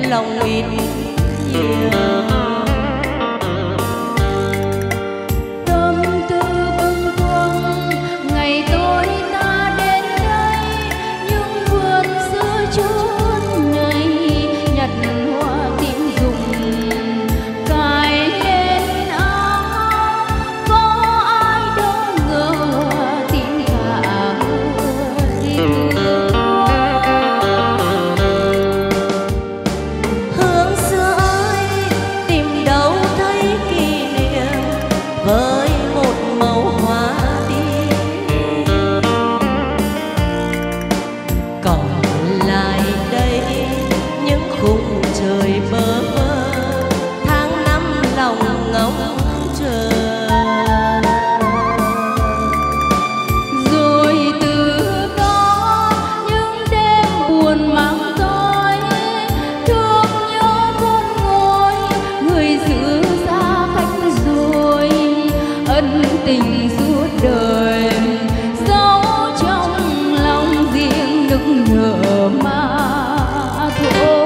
lòng ít nhiều. Tâm tư bâng khuâng ngày tôi ta đến đây, những vườn giữa chốn này nhặt hoa tím rụng cài lên áo. Có ai đâu ngờ hoa tím cả tình thương. Hương xưa ơi, tìm đâu thấy kỷ niệm với một màu hoa tím. Còn lại đây những khung trời bơ vơ, tháng năm lòng ngóng chờ. Rồi từ đó những đêm buồn mang tôi, thương nhớ khôn nguôi người giữ xa cách rồi, ân tình suốt đời giấu trong lòng riêng nức nở mà thôi.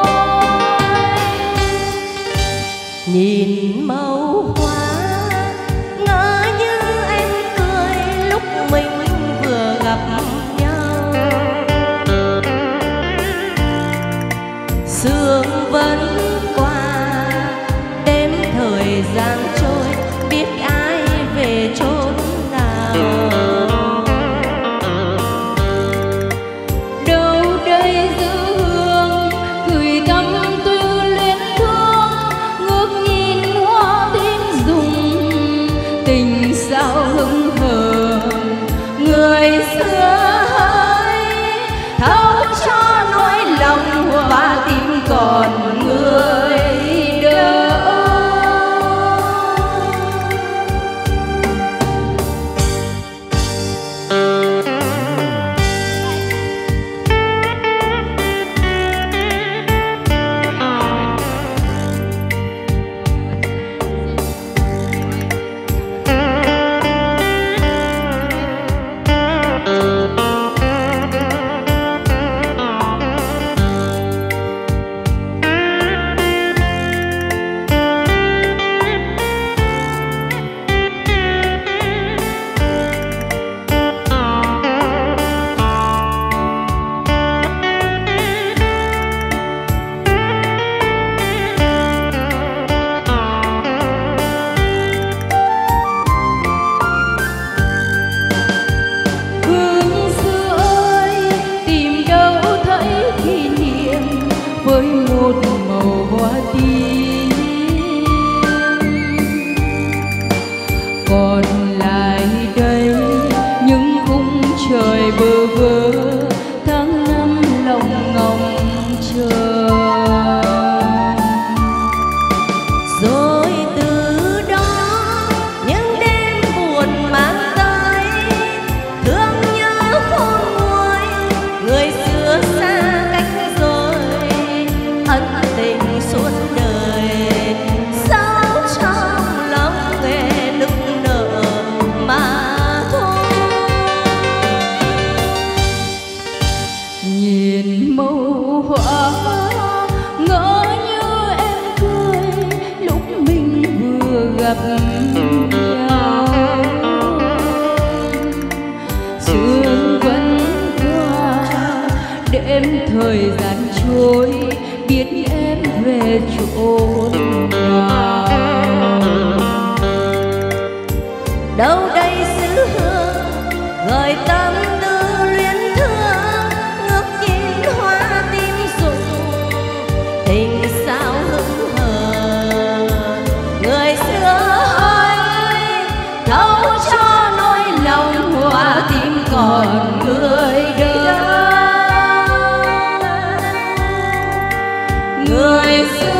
Nhìn màu hoa ngỡ như em cười lúc mình vừa gặp nhau. Sương vẫn qua, đêm thời gian trôi, biết ai về chốn nào. Đâu đây giữ hương gửi tâm tư luyến thương, ngước nhìn hoa tím rụng tình sao hững hờ. Người xưa hỡi thấu cho nỗi lòng hoa tím còn người đỡ. Hương xưa ơi, tìm đâu thấy kỷ niệm với một màu hoa tím. Còn lại đây những khung trời bơ vơ, tháng năm lòng ngóng chờ. Rồi từ đó những đêm buồn mang tới, thương nhớ khôn nguôi người xưa xa cách rồi, ân tình suốt đời sao trong lòng nghe nức nở mà thôi. Nhìn màu hoa ngỡ như em cười lúc mình vừa gặp nhau. Sương vẫn qua, đêm thời gian trôi, biết em về chốn nào. Đâu đây xứ hương gợi tâm tư luyến thương, ngước nhìn hoa tím rụng tình sao hững hờ. Người xưa ơi thấu cho nỗi lòng hoa tím còn người đỡ. Người xưa